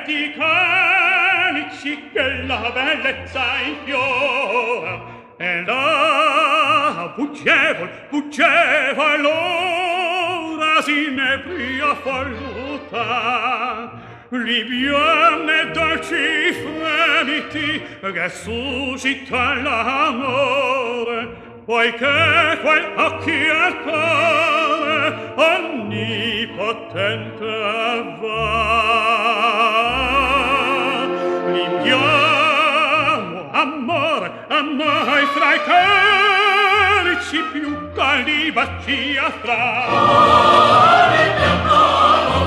stretti calici che la bellezza infiora e là fuggeva l'ora sinebria falluta liviane dolci fremiti che suscita l'amore poiché quel occhi al cuore onnipotente va liviamo amore fra i calici più caldi baci affra